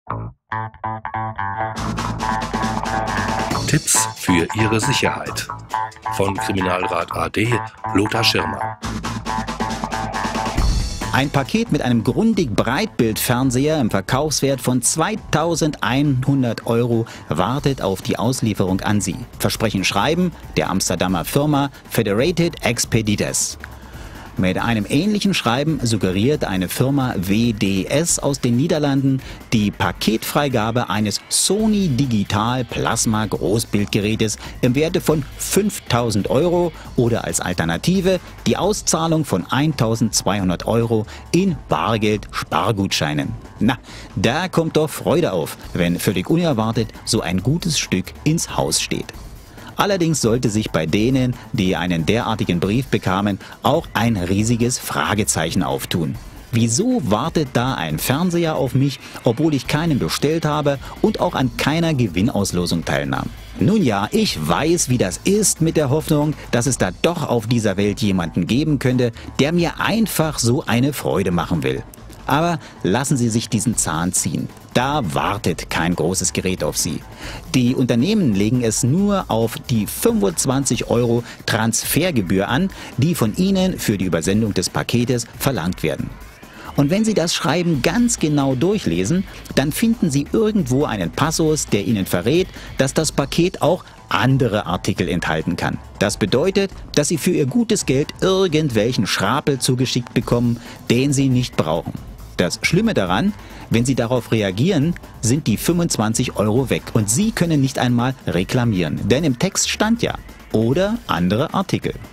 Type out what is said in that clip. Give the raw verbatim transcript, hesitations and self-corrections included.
Tipps für Ihre Sicherheit von Kriminalrat A D Lothar Schirmer. Ein Paket mit einem Grundig Breitbildfernseher im Verkaufswert von zweitausendeinhundert Euro wartet auf die Auslieferung an Sie. Versprechen schreiben der Amsterdamer Firma Federated Expeditors. Mit einem ähnlichen Schreiben suggeriert eine Firma W D S aus den Niederlanden die Paketfreigabe eines Sony Digital Plasma Großbildgerätes im Werte von fünftausend Euro oder als Alternative die Auszahlung von eintausendzweihundert Euro in Bargeld-Spargutscheinen. Na, da kommt doch Freude auf, wenn völlig unerwartet so ein gutes Stück ins Haus steht. Allerdings sollte sich bei denen, die einen derartigen Brief bekamen, auch ein riesiges Fragezeichen auftun. Wieso wartet da ein Fernseher auf mich, obwohl ich keinen bestellt habe und auch an keiner Gewinnauslosung teilnahm? Nun ja, ich weiß, wie das ist mit der Hoffnung, dass es da doch auf dieser Welt jemanden geben könnte, der mir einfach so eine Freude machen will. Aber lassen Sie sich diesen Zahn ziehen. Da wartet kein großes Gerät auf Sie. Die Unternehmen legen es nur auf die fünfundzwanzig Euro Transfergebühr an, die von Ihnen für die Übersendung des Paketes verlangt werden. Und wenn Sie das Schreiben ganz genau durchlesen, dann finden Sie irgendwo einen Passus, der Ihnen verrät, dass das Paket auch andere Artikel enthalten kann. Das bedeutet, dass Sie für Ihr gutes Geld irgendwelchen Schrapel zugeschickt bekommen, den Sie nicht brauchen. Das Schlimme daran, wenn Sie darauf reagieren, sind die fünfundzwanzig Euro weg und Sie können nicht einmal reklamieren, denn im Text stand ja, oder andere Artikel.